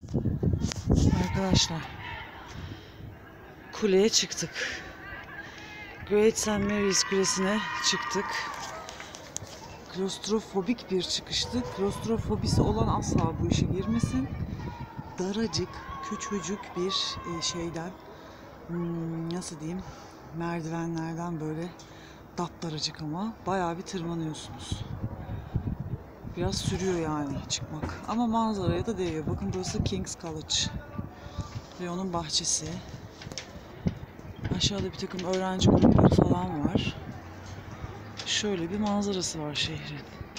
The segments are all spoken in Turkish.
Arkadaşlar, kuleye çıktık. Great St. Mary's Kulesi'ne çıktık. Klostrofobik bir çıkıştı. Klostrofobisi olan asla bu işe girmesin. Daracık, küçücük bir şeyden, nasıl diyeyim, merdivenlerden böyle daptaracık ama bayağı bir tırmanıyorsunuz. Biraz sürüyor yani çıkmak. Ama manzaraya da değiyor. Bakın burası King's College. Ve onun bahçesi. Aşağıda bir takım öğrenci grupları falan var. Şöyle bir manzarası var şehrin.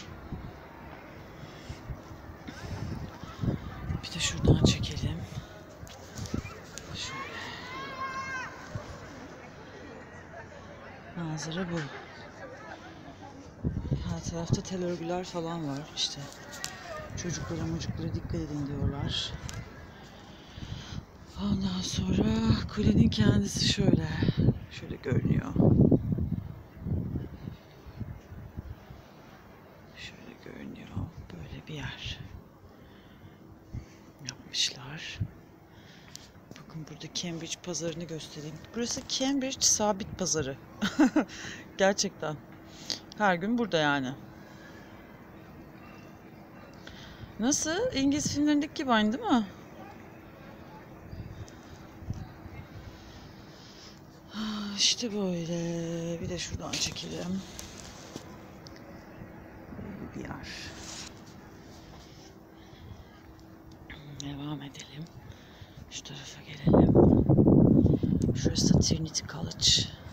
Bir de şuradan çekelim. Şöyle. Manzara bu. Her tarafta tel örgüler falan var işte. Çocuklara dikkat edin diyorlar. Ondan sonra kulenin kendisi şöyle görünüyor. Şöyle görünüyor. Böyle bir yer yapmışlar. Bakın burada Cambridge pazarını göstereyim. Burası Cambridge sabit pazarı. Gerçekten. Her gün burada yani. Nasıl? İngiliz filmlerindeki gibi aynı değil mi? İşte böyle. Bir de şuradan çekelim. Böyle bir yer. Devam edelim. Şu tarafa gelelim. Şurası Trinity College.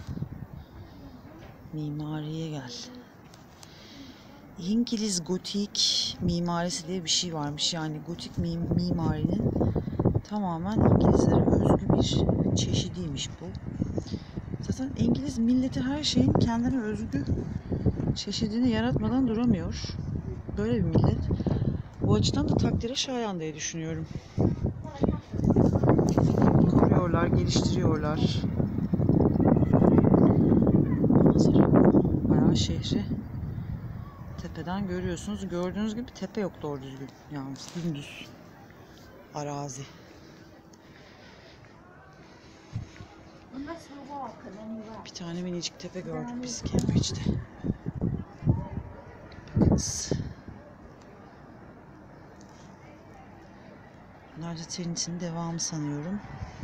Mimariye gel. İngiliz gotik mimarisi diye bir şey varmış. Yani gotik mimarinin tamamen İngilizlere özgü bir çeşidiymiş bu. Zaten İngiliz milleti her şeyin kendine özgü çeşidini yaratmadan duramıyor. Böyle bir millet. Bu açıdan da takdire şayan diye düşünüyorum. Kuruyorlar, geliştiriyorlar. Manzara bayağı şehri tepeden görüyorsunuz. Gördüğünüz gibi tepe yok doğru düzgün. Yalnız dümdüz arazi. Bir tane minicik tepe gördük biz Cambridge'de. Bakınız. Bunlar da Trinity'nin devamı sanıyorum.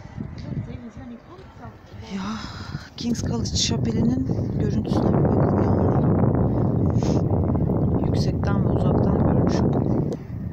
Ya King's College Şapeli'nin görüntüsüne bir bakın yani. Yüksekten ve uzaktan görünüşü bu.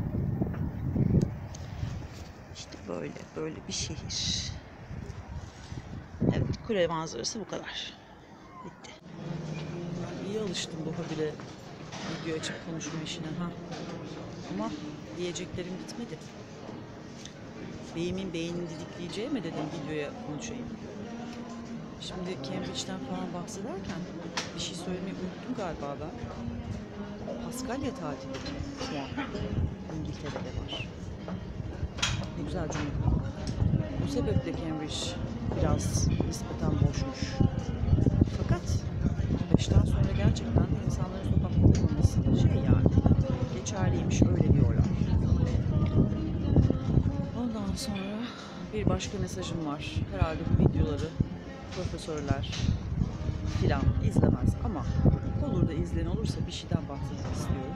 İşte böyle bir şehir. Evet, kule manzarası bu kadar. Bitti. İyi alıştım bu hobile, video açıp konuşma işine ha. Ama diyeceklerim bitmedi. Beyimin beynini didikleyeceği mi dedim videoya konuşayım. Şimdi Cambridge'den falan bahsederken bir şey söylemeyi unuttum galiba ben. Paskalya tatili şu an İngiltere'de var. Ne güzel cümle. Bu sebeple Cambridge biraz nispeten boşmuş. Fakat 5'ten sonra gerçekten de insanların sokakta olması yani geçerliymiş, öyle diyorlar. Ondan sonra bir başka mesajım var. Herhalde bu videoları profesörler filan izlemez ama olur da izleyen olursa bir şeyden bahsetmek istiyorum.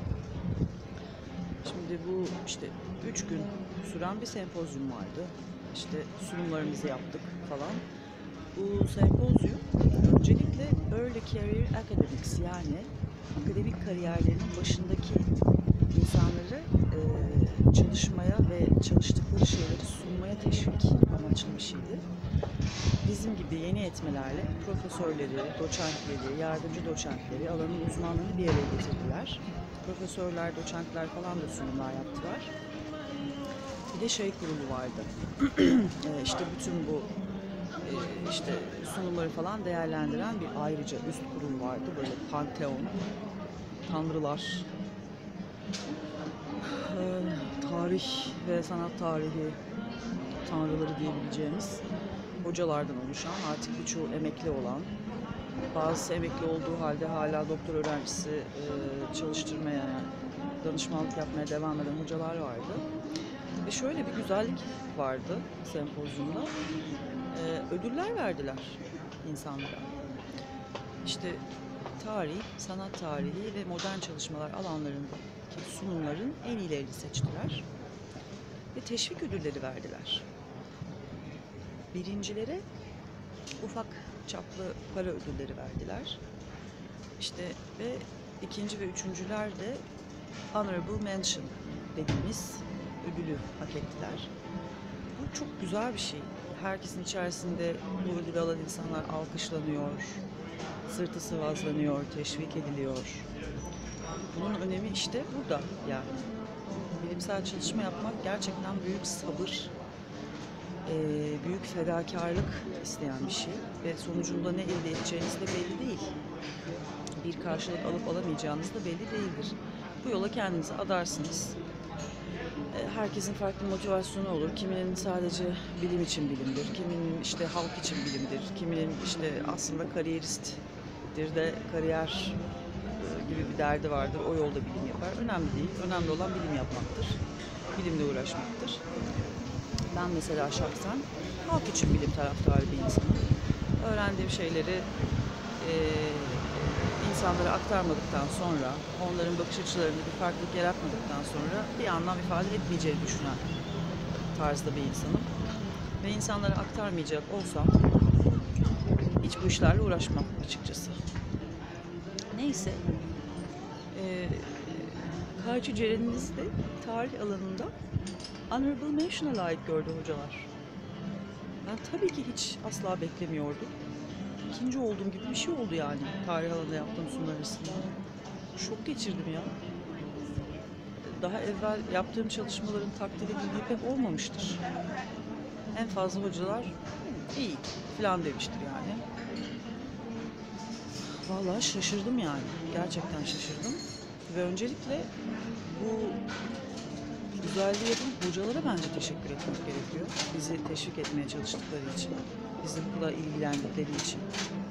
Şimdi bu işte 3 gün süren bir sempozyum vardı. İşte sunumlarımızı yaptık falan. Bu sempozyum öncelikle Early Career Academics, yani akademik kariyerlerinin başındaki insanları çalışmaya ve çalıştıkları şeyleri sunmaya teşvik amaçlı bir şeydi. Bizim gibi yeni yetmelerle profesörleri, doçentleri, yardımcı doçentleri, alanın uzmanlarını bir araya getirdiler. Profesörler, doçentler falan da sunumlar yaptılar. Bir de şey kurulu vardı. İşte bütün bu işte sunumları falan değerlendiren bir ayrıca üst kurul vardı. Böyle panteon, tanrılar, tarih ve sanat tarihi tanrıları diyebileceğimiz hocalardan oluşan, artık birçoğu emekli olan, bazısı emekli olduğu halde hala doktor öğrencisi çalıştırmaya, danışmanlık yapmaya devam eden hocalar vardı. Ve şöyle bir güzellik vardı sempozyumda. Ödüller verdiler insanlara. İşte tarih, sanat tarihi ve modern çalışmalar alanlarındaki sunumların en iyilerini seçtiler. Ve teşvik ödülleri verdiler. Birincilere ufak çaplı para ödülleri verdiler. İşte ve ikinci ve üçüncüler de Honorable Mention dediğimiz ödülü hak ettiler. Bu çok güzel bir şey. Herkesin içerisinde bu ödülü alan insanlar alkışlanıyor, sırtı sıvazlanıyor, teşvik ediliyor. Bunun önemi işte burada yani. Bilimsel çalışma yapmak gerçekten büyük sabır, büyük fedakarlık isteyen bir şey ve sonucunda ne elde edeceğiniz de belli değil. Bir karşılık alıp alamayacağınız da belli değildir. Bu yola kendinizi adarsınız. Herkesin farklı motivasyonu olur. Kiminin sadece bilim için bilimdir, kiminin işte halk için bilimdir, kiminin işte aslında kariyeristtir de kariyer gibi bir derdi vardır. O yolda bilim yapar. Önemli değil. Önemli olan bilim yapmaktır. Bilimle uğraşmaktır. Ben mesela şahsen halk için bilim taraftarı bir insanım. Öğrendiğim şeyleri insanlara aktarmadıktan sonra, onların bakış açılarında bir farklılık yaratmadıktan sonra bir anlam ifade etmeyeceğini düşünen tarzda bir insanım. Ve insanlara aktarmayacak olsam hiç bu işlerle uğraşmam açıkçası. Neyse, Karcı Ceren'imizi de tarih alanında Honorable Mention'a layık gördü hocalar. Ben tabii ki hiç asla beklemiyordum. İkinci olduğum gibi bir şey oldu yani tarih alanında yaptığım sunumlar arasında. Şok geçirdim ya. Daha evvel yaptığım çalışmaların takdir edildiği pek olmamıştır. En fazla hocalar iyi falan demiştir yani. Vallahi şaşırdım yani. Gerçekten şaşırdım. Ve öncelikle bu güzelliği yapan hocalara bence teşekkür etmek gerekiyor. Bizi teşvik etmeye çalıştıkları için. Bizi bu kadar ilgilendikleri için.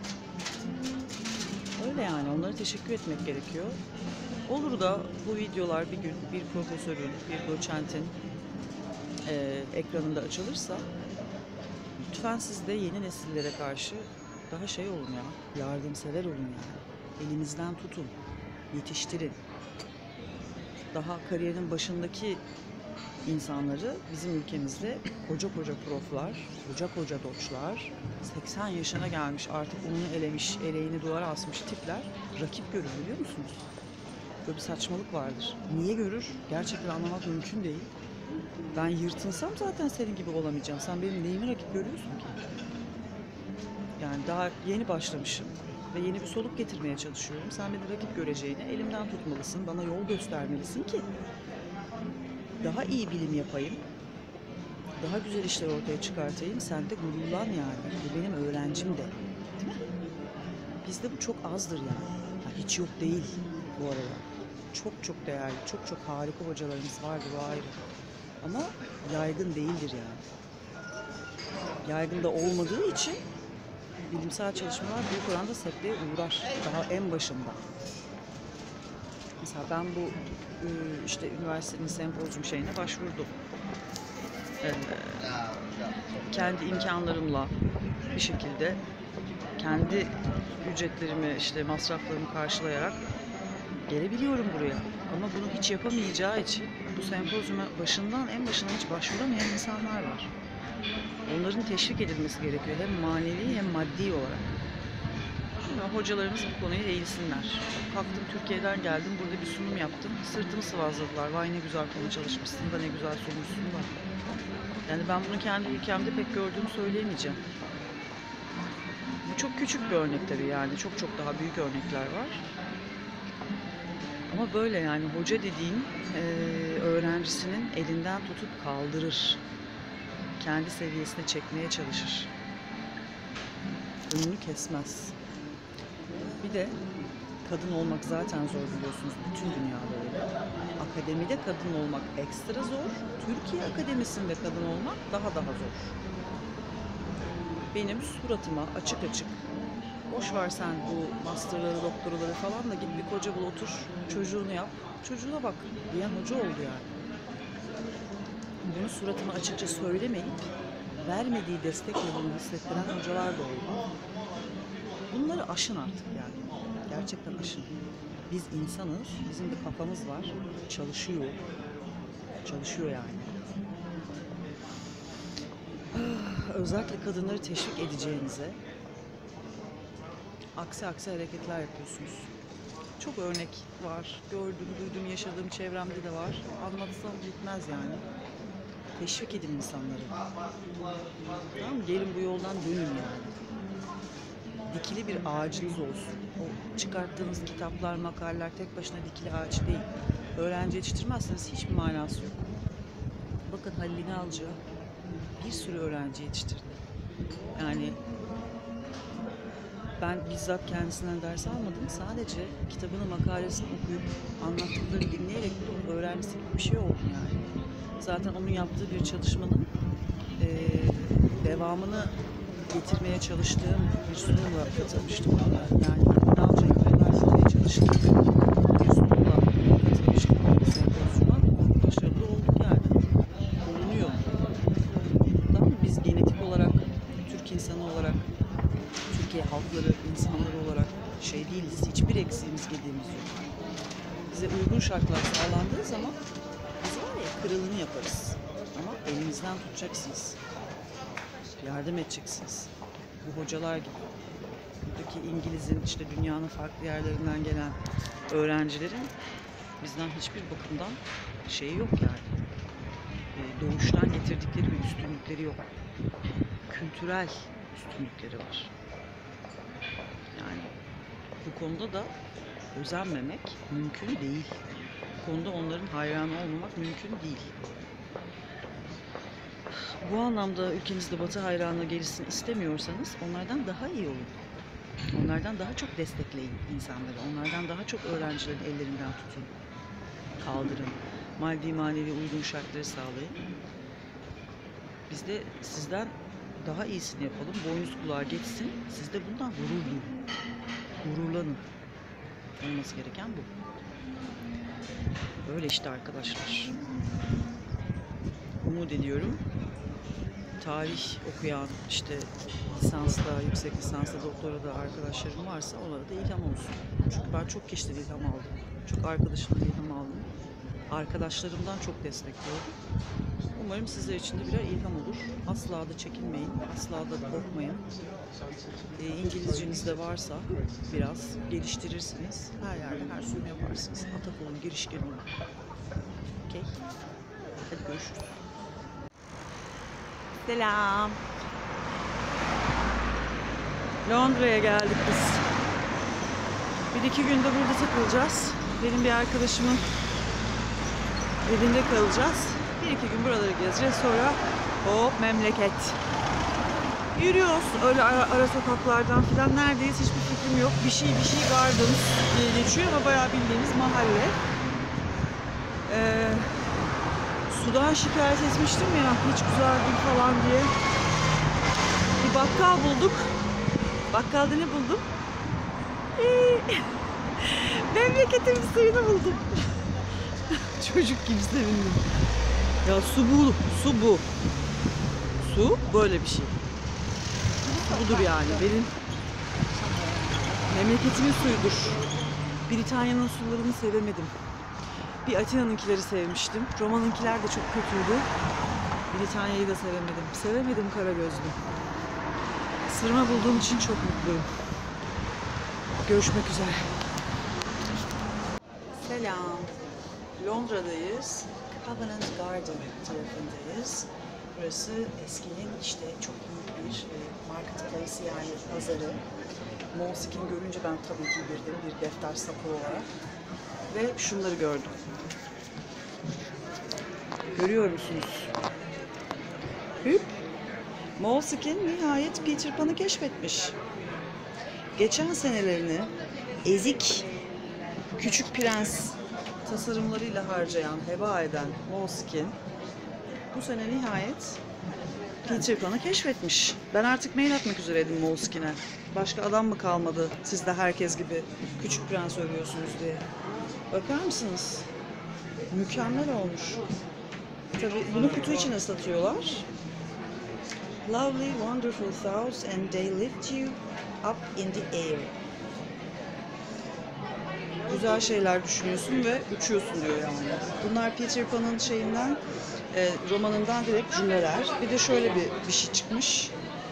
Öyle yani. Onlara teşekkür etmek gerekiyor. Olur da bu videolar bir gün bir profesörün, bir doçentin ekranında açılırsa lütfen siz de yeni nesillere karşı daha şey olun ya. Yardımsever olun yani. Elinizden tutun. Yetiştirin. Daha kariyerin başındaki insanları bizim ülkemizde koca koca proflar, koca koca doçlar, 80 yaşına gelmiş artık ununu elemiş, eleğini duvara asmış tipler rakip görür biliyor musunuz? Böyle bir saçmalık vardır. Niye görür? Gerçekten anlamak mümkün değil. Ben yırtınsam zaten senin gibi olamayacağım. Sen benim neyimi rakip görüyorsun ki? Yani daha yeni başlamışım ve yeni bir soluk getirmeye çalışıyorum. Sen beni rakip göreceğine elimden tutmalısın, bana yol göstermelisin ki daha iyi bilim yapayım, daha güzel işler ortaya çıkartayım. Sen de gururlan yani. Bu benim öğrencim de. Değil mi? Bizde bu çok azdır yani. Hiç yok değil bu arada. Çok çok değerli, çok çok harika hocalarımız vardır o ayrı. Ama yaygın değildir yani. Yaygın da olmadığı için bilimsel çalışmalar büyük oranda sekteye uğrar. Daha en başında. Mesela ben bu işte üniversitenin sempozyum şeyine başvurdum. Kendi imkanlarımla bir şekilde kendi ücretlerimi işte masraflarımı karşılayarak gelebiliyorum buraya. Ama bunu hiç yapamayacağı için bu sempozyuma en başından hiç başvuramayan insanlar var. Onların teşvik edilmesi gerekiyor hem manevi hem maddi olarak. Hocalarımız bu konuya eğilsinler. Kalktım Türkiye'den geldim, burada bir sunum yaptım. Sırtımı sıvazladılar. Vay ne güzel konu çalışmışsın da ne güzel sunmuşsun da. Yani ben bunu kendi ülkemde pek gördüğümü söyleyemeyeceğim. Bu çok küçük bir örnek tabii yani. Çok çok daha büyük örnekler var. Ama böyle yani hoca dediğin öğrencisinin elinden tutup kaldırır. Kendi seviyesine çekmeye çalışır. Önünü kesmez. Bir de kadın olmak zaten zor biliyorsunuz. Bütün dünyada öyle. Akademide kadın olmak ekstra zor. Türkiye akademisinde kadın olmak daha zor. Benim suratıma açık açık boş ver sen bu masterları, doktoraları falan da git bir koca bul otur, çocuğunu yap, çocuğuna bak diyen hoca oldu yani. bunu suratıma açıkça söylemeyip vermediği destekle bunu hissettiren hocalar da oldu. Bunları aşın artık yani. Gerçekten aşın. Biz insanız, bizim de kafamız var. Çalışıyor. Çalışıyor yani. Özellikle kadınları teşvik edeceğinize aksi hareketler yapıyorsunuz. Çok örnek var. Gördüm, duydum, yaşadığım çevremde de var. Anlatsam bitmez yani. Teşvik edin insanları. Tamam mı? Gelin bu yoldan dönün yani. Dikili bir ağacınız olsun. O çıkarttığınız kitaplar, makaleler tek başına dikili ağaç değil. Öğrenci yetiştirmezseniz hiçbir manası yok. Bakın Halil İnalcı bir sürü öğrenci yetiştirdi. Yani ben bizzat kendisinden ders almadım. Sadece kitabını, makalesini okuyup anlattıklarını dinleyerek öğrencisi gibi bir şey oldum yani. Zaten onun yaptığı bir çalışmanın devamını getirmeye çalıştığım bir sunumla katılmıştım. Yani İnalcı'yı popülerleştirmeye çalıştığım bir sunumla katılmıştım. Sempozyuma. Başarılı olduk yani. Bulunuyor. Tamam mı? Biz genetik olarak, Türk insanı olarak, Türkiye halkları, insanları olarak şey değiliz. Hiçbir eksiğimiz, gediğimiz yok. Bize uygun şartlar sağlandığı zaman biz var ya kralını yaparız. Ama elinizden tutacaksınız. Yardım edeceksiniz. Bu hocalar gibi. Buradaki İngiliz'in, işte dünyanın farklı yerlerinden gelen öğrencilerin bizden hiçbir bakımdan şeyi yok yani. Doğuştan getirdikleri bir üstünlükleri yok. Kültürel üstünlükleri var. Yani bu konuda da özenmemek mümkün değil. Bu konuda onların hayranı olmamak mümkün değil. Bu anlamda ülkemizde Batı hayranlığı gelişsin istemiyorsanız onlardan daha iyi olun. Onlardan daha çok destekleyin insanları. Onlardan daha çok öğrencilerin ellerinden tutun. Kaldırın. Maddi manevi uygun şartları sağlayın. Biz de sizden daha iyisini yapalım. Boynuz kulağa geçsin. Siz de bundan gurur duyun. Gururlanın. Olması gereken bu. Böyle işte arkadaşlar. Umut ediyorum. Tarih okuyan, işte lisansta, yüksek lisansta, doktora da arkadaşlarım varsa onlara da ilham olsun. Çünkü ben çok kişiden ilham aldım. Çok arkadaşımdan ilham aldım. Arkadaşlarımdan çok destek gördüm. Umarım sizler için de birer ilham olur. Asla da çekinmeyin, asla da korkmayın. İngilizceniz de varsa biraz geliştirirsiniz. Her yerde her sunum yaparsınız. Atak olun, girişken olun. Okey. Hadi görüşürüz. Selam. Londra'ya geldik biz. Bir iki günde burada takılacağız. Benim bir arkadaşımın evinde kalacağız. Bir iki gün buraları gezeceğiz. Sonra hop memleket. Yürüyoruz öyle ara sokaklardan falan. Neredeyiz hiçbir fikrim yok. Bir şey Gardens diye geçiyor ama bayağı bildiğimiz mahalle. Sudan şikayet etmiştim ya, hiç güzel değil falan diye. Bir bakkal bulduk. Bakkalda ne buldum? Memleketimin suyunu buldum. Çocuk gibi sevindim. Ya su bu, su bu. Su böyle bir şey. Budur yani, benim memleketimin suyudur. Britanya'nın sularını sevemedim. Bir Atina'nınkileri sevmiştim. Roma'nınkiler de çok kötüydü. Britanya'yı da sevemedim. Sevemedim Karagözlü. Sırma bulduğum için çok mutluyum. Görüşmek üzere. Selam. Londra'dayız. Covent Garden tarafındayız. Burası eskinin işte çok büyük bir marketplace yani pazarı. Moleskine görünce ben tabii ki girdim bir defter sapı olarak. Ve şunları gördüm. Görüyor musunuz? Hüp. Moleskine nihayet Peter Pan'ı keşfetmiş. Geçen senelerini ezik Küçük Prens tasarımlarıyla harcayan, heba eden Moleskine bu sene nihayet Peter Pan'ı keşfetmiş. Ben artık mail atmak üzereydim Moleskine'e. Başka adam mı kalmadı siz de herkes gibi Küçük Prens övüyorsunuz diye. Bakar mısınız? Mükemmel olmuş. Tabii bunu kutu içine satıyorlar. Lovely, wonderful thoughts and they lift you up in the air. Güzel şeyler düşünüyorsun ve uçuyorsun diyor yani. Bunlar Peter Pan'ın şeyinden, romanından direkt cümleler. Bir de şöyle bir şey çıkmış.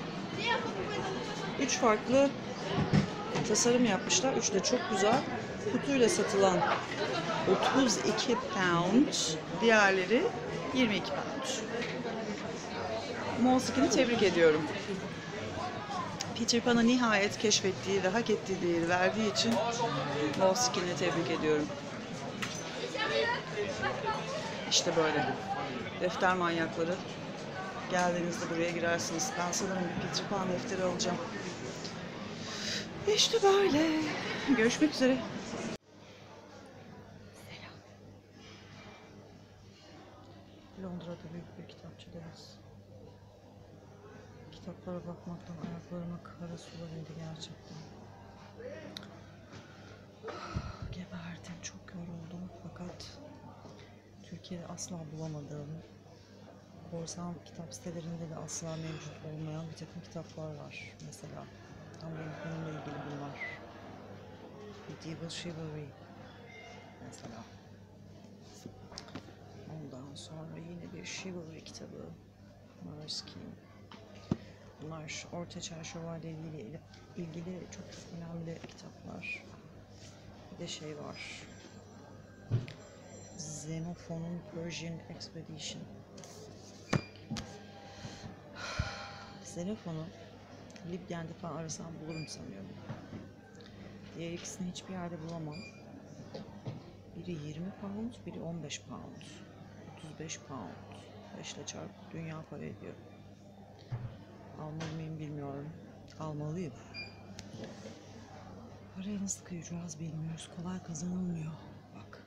3 farklı tasarım yapmışlar. 3 de çok güzel. Kutuyla satılan 32 pound, diğerleri 22 pound. Moleskine tebrik ediyorum. Peter Pan'ı nihayet keşfettiği ve hak ettiği değeri verdiği için Moleskine'i tebrik ediyorum. İşte böyle. Defter manyakları. Geldiğinizde buraya girersiniz. Ben sanırım bir Peter Pan defteri alacağım. İşte böyle. Görüşmek üzere. Londra'da büyük bir kitapçıdayız. Kitaplara bakmaktan ayaklarıma kara sular indi gerçekten. Geberdim, çok yoruldum fakat Türkiye'de asla bulamadığım, korsan kitap sitelerinde de asla mevcut olmayan bir takım kitaplar var. Mesela tam benim konumla ilgili bunlar. Medieval Chivalry mesela. Ondan sonra yine bir Chivalry kitabı. Moleskine. Bunlar Ortaçağ Şövalyeliğiyle ilgili çok önemli kitaplar. Bir de şey var. Xenophon'un Persian Expedition. Xenophon'u Libgen'de falan arasam bulurum sanıyorum. Diğer ikisini hiçbir yerde bulamam. Biri 20 pound, biri 15 pound. 35 pound. 5 ile çarp dünya para ediyor. Almalı mıyım bilmiyorum. Almalıyım. Parayı nasıl kıyacağız bilmiyoruz. Kolay kazanılmıyor. Bak.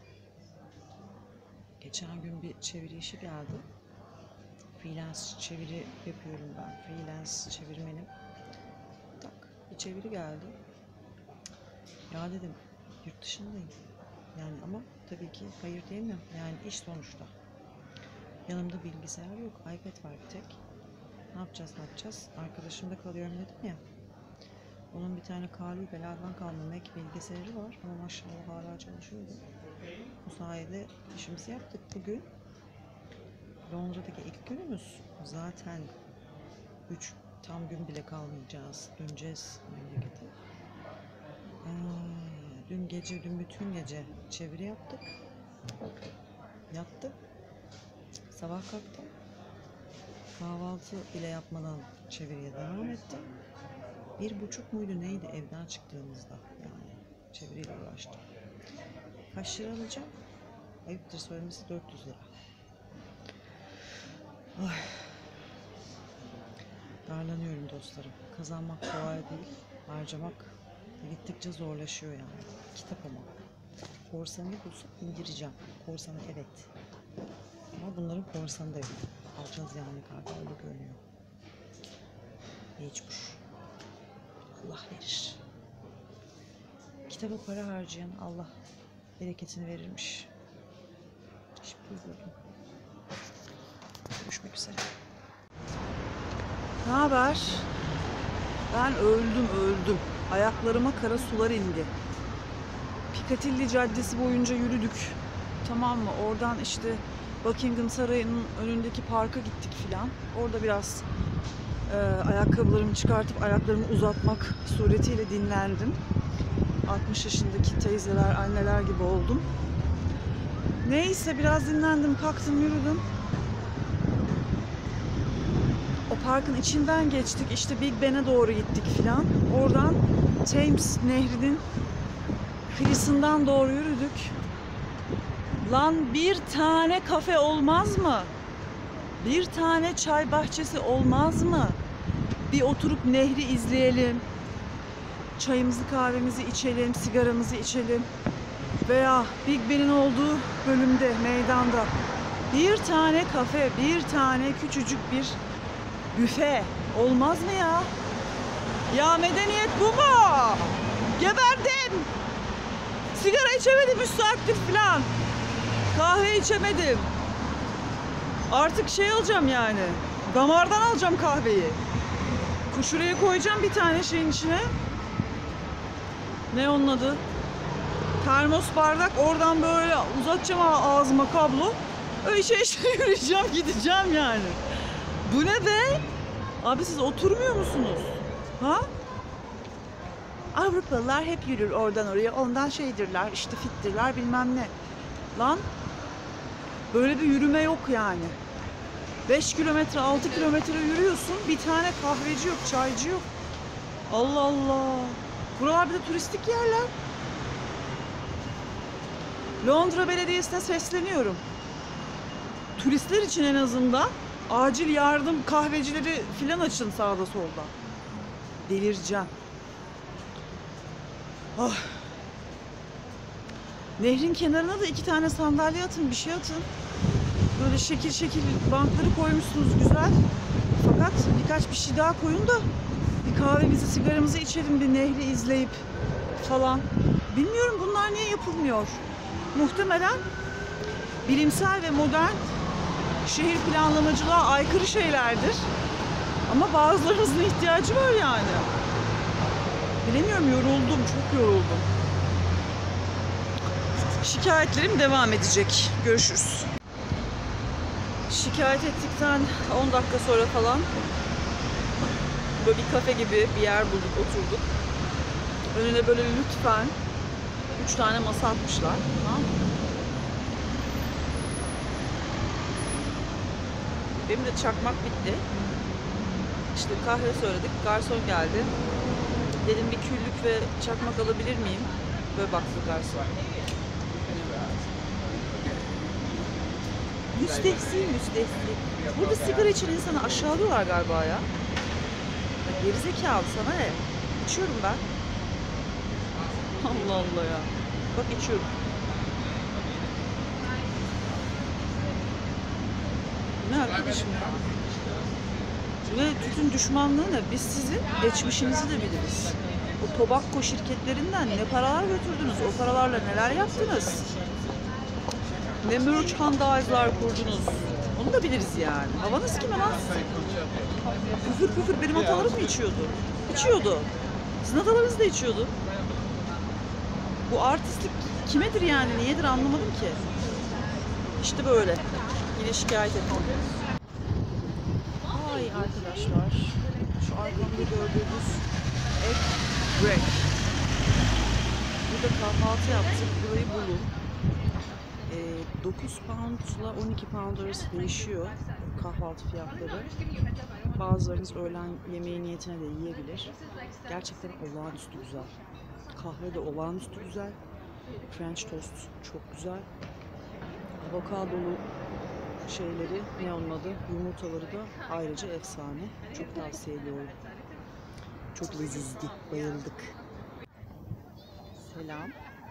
Geçen gün bir çeviri işi geldi. Freelance çeviri yapıyorum ben. Freelance çevirmenim. Tak. Bir çeviri geldi. Ya dedim yurt dışındayım. Yani ama tabii ki hayır diyemem. Yani iş sonuçta. Yanımda bilgisayar yok. iPad var bir tek. Ne yapacağız? Arkadaşımda kalıyorum dedim ya. Onun bir tane Kalü beladan kalma Mac bilgisayarı var ama maşallah hala çalışıyordu. Bu sayede işimizi yaptık bugün. Londra'daki ilk günümüz. Zaten 3 tam gün bile kalmayacağız. Döneceğiz memlekete. Dün bütün gece çeviri yaptık. Yattık. Sabah kalktım. Kahvaltı bile yapmadan çeviriye devam ettim. 1,5 muydu neydi evden çıktığımızda, yani çeviriyle uğraştım. Kaç lira alacağım? Ayıptır söylemesi 400 lira. Ay. Darlanıyorum dostlarım. Kazanmak kolay değil, harcamak gittikçe zorlaşıyor yani. Kitap ama. Korsanı bulsam indireceğim. Korsanı evet. Ama bunların korsanı da yok. Alacağız yani kartı, öyle görünüyor. Mecbur. Allah verir. Kitaba para harcayan Allah bereketini verirmiş. Teşekkür ederim. Görüşmek üzere. Ne haber? Ben öldüm. Ayaklarıma kara sular indi. Piccadilly Caddesi boyunca yürüdük. Tamam mı? Oradan işte Buckingham Sarayı'nın önündeki parka gittik filan. Orada biraz ayakkabılarımı çıkartıp ayaklarımı uzatmak suretiyle dinlendim. 60 yaşındaki teyzeler, anneler gibi oldum. Neyse biraz dinlendim, kalktım, yürüdüm. O parkın içinden geçtik, işte Big Ben'e doğru gittik filan. Oradan Thames Nehri'nin kıyısından doğru yürüdük. Lan bir tane kafe olmaz mı? Bir tane çay bahçesi olmaz mı? Bir oturup nehri izleyelim. Çayımızı, kahvemizi içelim, sigaramızı içelim. Veya Big Ben'in olduğu bölümde, meydanda bir tane kafe, bir tane küçücük bir büfe olmaz mı ya? Ya medeniyet bu mu? Geberdim. Sigara içemedim 3 saattir falan. Kahve içemedim. Artık şey alacağım yani. Damardan alacağım kahveyi. Şuraya koyacağım bir tane şeyin içine. Ne onun adı? Termos bardak. Oradan böyle uzatacağım ağzıma kablo. Öyle şey yürüyeceğim, gideceğim yani. Bu ne be? Abi siz oturmuyor musunuz? Ha? Avrupalılar hep yürür oradan oraya. Ondan şeydirler, işte fittirler bilmem ne. Lan böyle bir yürüme yok yani. 5 kilometre, 6 kilometre yürüyorsun. Bir tane kahveci yok, çaycı yok. Allah Allah. Buralar bir de turistik yerler. Londra Belediyesi'ne sesleniyorum. Turistler için en azından acil yardım kahvecileri filan açın sağda solda. Delireceğim. Ah. Nehrin kenarına da 2 tane sandalye atın, bir şey atın. Böyle şekil şekil bankları koymuşsunuz güzel. Fakat birkaç bir şey daha koyun da bir kahvemizi, sigaramızı içelim, bir nehri izleyip falan. Bilmiyorum bunlar niye yapılmıyor. Muhtemelen bilimsel ve modern şehir planlamacılığa aykırı şeylerdir. Ama bazılarımızın ihtiyacı var yani. Bilemiyorum, yoruldum, çok yoruldum. Şikayetlerim devam edecek. Görüşürüz. Şikayet ettikten 10 dakika sonra falan böyle bir kafe gibi bir yer bulduk, oturduk. Önüne böyle lütfen 3 tane masa atmışlar. Tamam mı? Benim de çakmak bitti. İşte kahve söyledik. Garson geldi. Dedim bir küllük ve çakmak alabilir miyim? Böyle baktı garson. Müstehsi. Burada sigara için insanı aşağılıyorlar galiba ya. Gerizekalı, sana ne? İçiyorum ben. Allah Allah ya. Bak içiyorum. Ne arkadaşım ya? Ve tütün düşmanlığı ne? Biz sizin geçmişinizi de biliriz. O tobacco şirketlerinden ne paralar götürdünüz? O paralarla neler yaptınız? Ne merchandise'lar kurdunuz? Onu da biliriz yani. Havanız kime lan? Küfür benim atalarım mı içiyordu? İçiyordu. Sizin atalarınız da içiyordu. Bu artistlik kimedir yani? Niyedir anlamadım ki. İşte böyle. Yine şikayet ettim. Ay arkadaşlar. Şu arkamda gördüğünüz egg break. Burada kahvaltı yaptık. Burayı bulun. 9 poundla 12 pound arası değişiyor kahvaltı fiyatları. Bazılarınız öğlen yemeği niyetine de yiyebilir. Gerçekten olağanüstü güzel. Kahve de olağanüstü güzel. French toast çok güzel. Avokadolu şeyleri, ne onun adı, yumurtaları da ayrıca efsane. Çok tavsiye ediyorum. Çok lezizdi, bayıldık. Selam.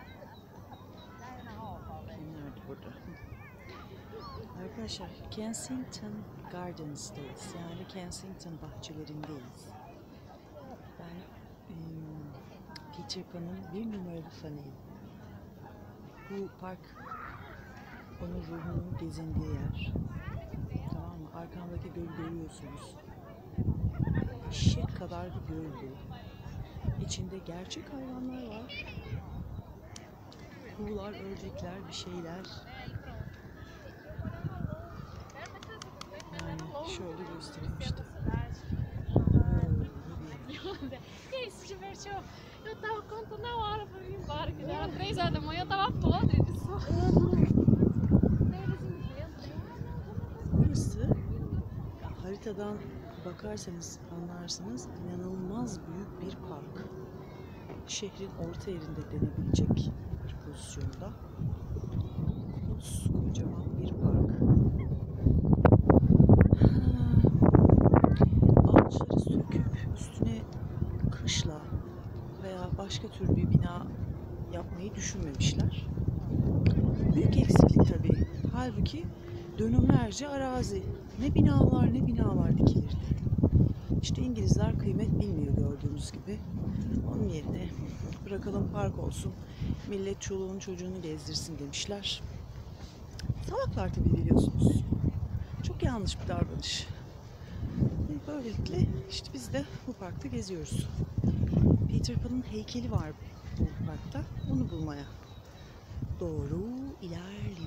Nerede burada? Arkadaşlar, Kensington Gardens'teyiz. Yani Kensington bahçelerindeyiz. Ben Peter Pan'ın bir numaralı fanıyım. Bu park onun ruhunun gezindiği yer. Tamam mı? Arkamdaki gölü görüyorsunuz. Eşek kadar bir göl bu. İçinde gerçek hayvanlar var. Kuğular, ördekler, bir şeyler. Yani şöyle göstereyim işte. Isso, divertiu. Eu tava contando a hora pra vir embora, que já era 3 horas da manhã, eu tava podre de sono. Burası haritadan bakarsanız anlarsınız, inanılmaz büyük bir park. Şehrin orta yerinde denebilecek bir pozisyonda. Kocaman bir park. Ağaçları söküp üstüne kışla veya başka tür bir bina yapmayı düşünmemişler. Büyük eksiklik tabii. Halbuki dönümlerce arazi. Ne binalar dikilirdi. İşte İngilizler kıymet bilmiyor gördüğünüz gibi. Onun yerine bırakalım park olsun. Millet çoluğunu çocuğunu gezdirsin demişler. Salaklar tabii, biliyorsunuz. Çok Çok yanlış bir davranış. Ve böylelikle işte biz de bu parkta geziyoruz. Peter Pan'ın heykeli var bu parkta. Onu bulmaya doğru ilerliyoruz.